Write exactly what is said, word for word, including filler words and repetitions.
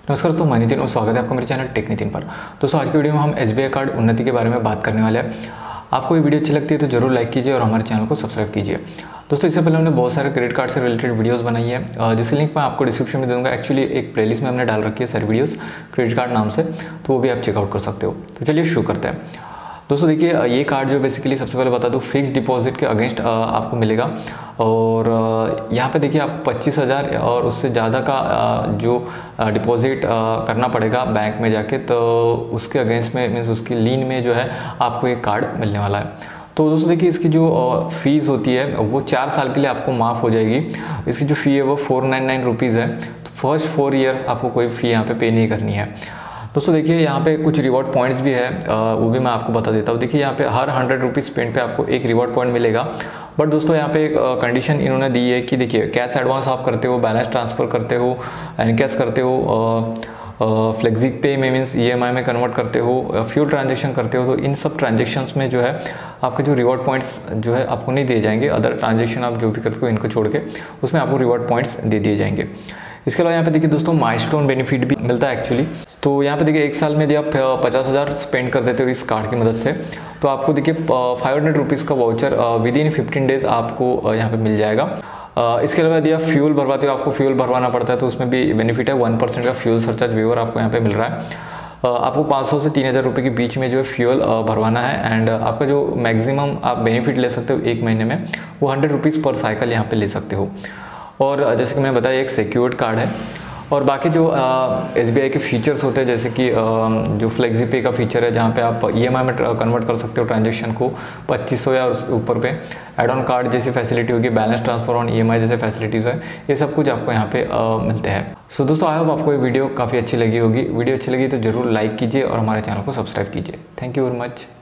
नमस्कार दोस्तों, मैं नितिन और स्वागत है आपका मेरे चैनल टेक नितिन पर। दोस्तों आज की वीडियो में हम एस बी आई कार्ड उन्नति के बारे में बात करने वाले हैं। आपको ये वीडियो अच्छी लगती है तो जरूर लाइक कीजिए और हमारे चैनल को सब्सक्राइब कीजिए। दोस्तों इससे पहले हमने बहुत सारे क्रेडिट कार्ड से रिलेटेड वीडियोस बनाई है, जिसकी लिंक मैं आपको डिस्क्रिप्शन में दूंगा। एक्चुअली एक प्लेलिस्ट में हमने डाल रखी है सारी वीडियोस क्रेडिट कार्ड नाम से, तो वो भी आप चेकआउट कर सकते हो। तो चलिए शुरू करते हैं। दोस्तों देखिए, ये कार्ड जो बेसिकली सबसे पहले बता दूँ फिक्स डिपॉजिट के अगेंस्ट आपको मिलेगा। और यहाँ पे देखिए आपको पच्चीस हज़ार और उससे ज़्यादा का जो डिपॉजिट करना पड़ेगा बैंक में जाके, तो उसके अगेंस्ट में मीन्स उसकी लीन में जो है आपको एक कार्ड मिलने वाला है। तो दोस्तों देखिए, इसकी जो फ़ीस होती है वो चार साल के लिए आपको माफ़ हो जाएगी। इसकी जो फ़ी है वो फोर नाइन नाइन रुपीज़ है। तो फर्स्ट फोर ईयर्स आपको कोई फ़ी यहाँ पे पे नहीं करनी है। दोस्तों देखिए, यहाँ पे कुछ रिवॉर्ड पॉइंट्स भी है, वो भी मैं आपको बता देता हूँ। देखिए यहाँ पे हर हंड्रेड रुपीज़ स्पेंड पे आपको एक रिवॉर्ड पॉइंट मिलेगा। बट दोस्तों यहाँ पे एक कंडीशन इन्होंने दी है कि देखिए कैश एडवांस आप करते हो, बैलेंस ट्रांसफ़र करते हो, एनकैश करते हो, फ्लेक्सी पे में मीन्स ई एम आई में कन्वर्ट करते हो, फ्यूल ट्रांजेक्शन करते हो, तो इन सब ट्रांजेक्शन्स में जो है आपके जो रिवॉर्ड पॉइंट्स जो है आपको नहीं दिए जाएंगे। अदर ट्रांजेक्शन आप जो भी करते हो इनको छोड़ के उसमें आपको रिवॉर्ड पॉइंट्स दे दिए जाएंगे। इसके अलावा यहाँ पे देखिए दोस्तों माइलस्टोन बेनिफिट भी मिलता है एक्चुअली। तो यहाँ पे देखिए एक साल में यदि आप पचास हज़ार स्पेंड कर देते हो इस कार्ड की मदद से, तो आपको देखिए फाइव हंड्रेड रुपीज़ का voucher within fifteen days आपको यहाँ पे मिल जाएगा। इसके अलावा यदि आप फ्यूल भरवाते हो, आपको फ्यूल भरवाना पड़ता है, तो उसमें भी बेनिफिट है। वन परसेंट का फ्यूल सरचार्ज वेवर आपको यहाँ पे मिल रहा है। आपको पाँच सौ से तीन हज़ार रुपये के बीच में जो है फ्यूल भरवाना है। एंड आपका जो मैक्सिमम आप बेनिफिट ले सकते हो एक महीने में वो हंड्रेड रुपीज़ पर साइकिल यहाँ पे ले सकते हो। और जैसे कि मैंने बताया एक सिक्योर्ड कार्ड है। और बाकी जो एस बी आई के फीचर्स होते हैं, जैसे कि आ, जो फ्लेक्सी पे का फीचर है जहाँ पे आप ई एम आई में कन्वर्ट कर सकते हो ट्रांजेक्शन को पच्चीस सौ या उसके ऊपर पे, एड ऑन कार्ड जैसी फैसिलिटी होगी, balance transfer on E M I जैसे फैसिलिटीज़ है, ये सब कुछ आपको यहाँ पे आ, मिलते हैं। सो so, दोस्तों आई होप आपको ये वीडियो काफ़ी अच्छी लगी होगी। वीडियो अच्छी लगी तो जरूर लाइक कीजिए और हमारे चैनल को सब्सक्राइब कीजिए। Thank you very much.